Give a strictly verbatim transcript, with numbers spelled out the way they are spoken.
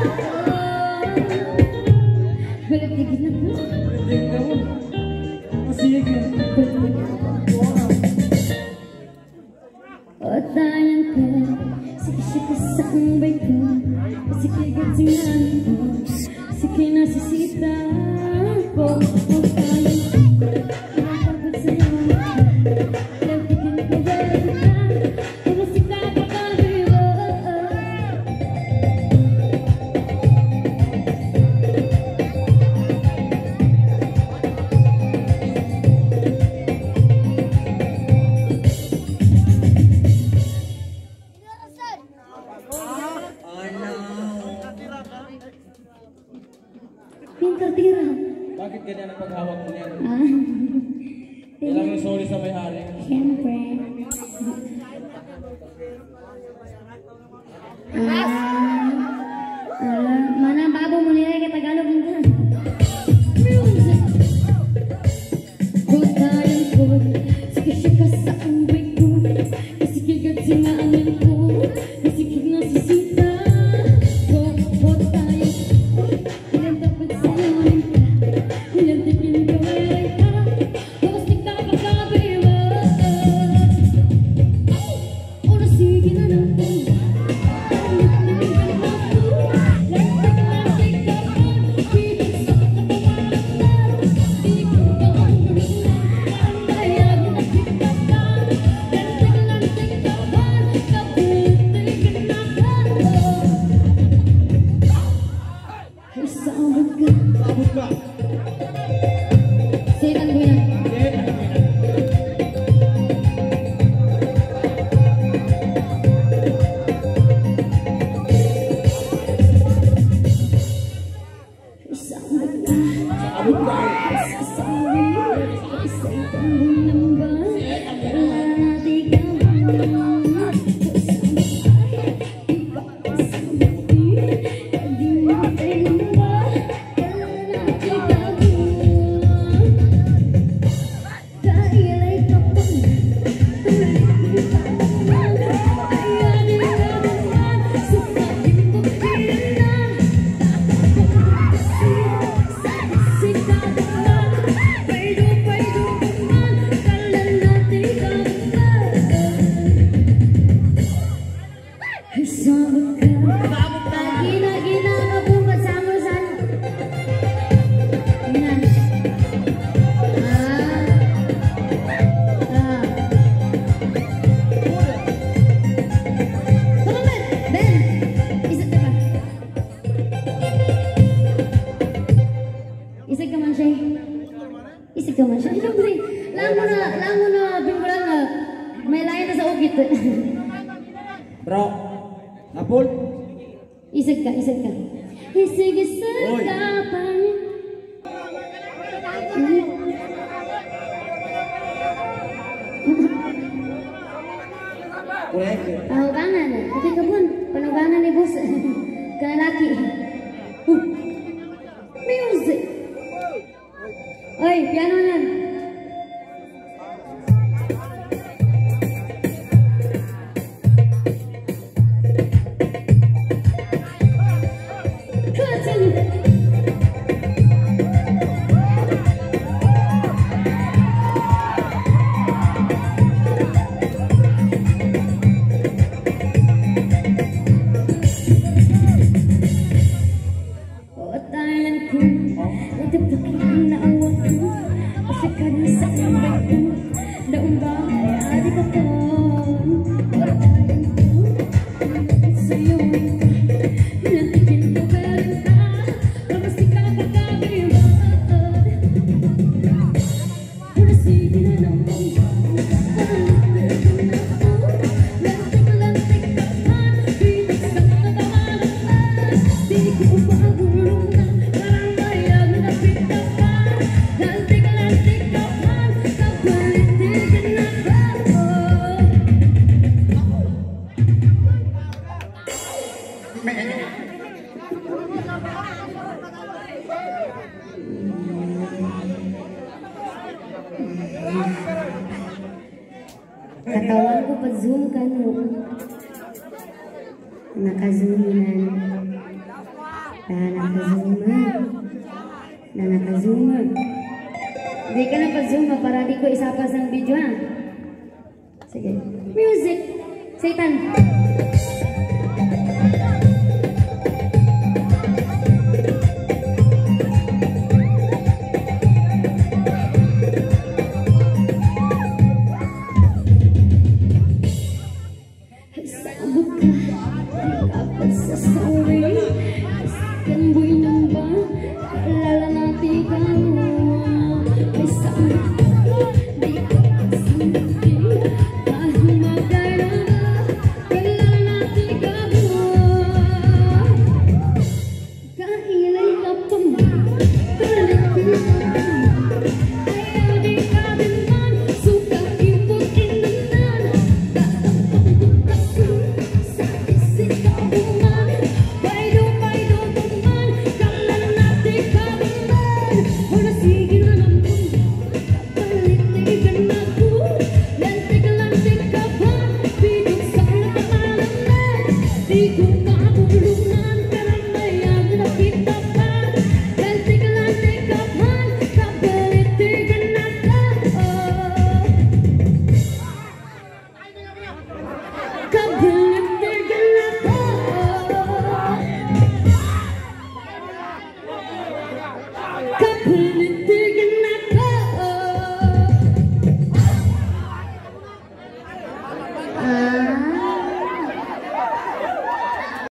Balik dikit na po. Balik ka mo. Sige. O tayang ko, sige ka sa ambay ko, sige gatingan ko, sige nasisita ko. O tayang ko, napapagod sa'yo, lapikin ko balik ka, kung sika ka pag-iwa. Pintar tira. Bakit ganyan ang paghawak mo niyan? Ah. Kailangan yung sorry sa may-ari. Siyempre. Ah. Ah, mana babo mo nila kay Tagalog nila. Music. Godayan ko, sige siya sa ambay ko, sige gatingan ko, sige nasisita ko. Godayan ko, ilan dapat sa'yo ka, ilan tingin ko ay ka, kung sika ka pag-iwa. O sige na lang po. Sabot ka. Sitan ko yan. Sabot ka. Isig ka man siya. Isig ka man siya. Lang mo na, lang mo na, bingkulan na. May layan na sa ukit. Bro, Apol? Isig ka, isig ka. Isig isa ka pa niya. Panubangan. Okay ka pun. Panubangan ni bos. Kanalaki. Uh. Music. Oi, piano yan. Katawan ko pag-zoom ka no. Naka-zoominan. Na nakazuma. Na nakazuma. Di ka na pa-zoom para di ko isapas ng video ha. Sige. Music. Satan.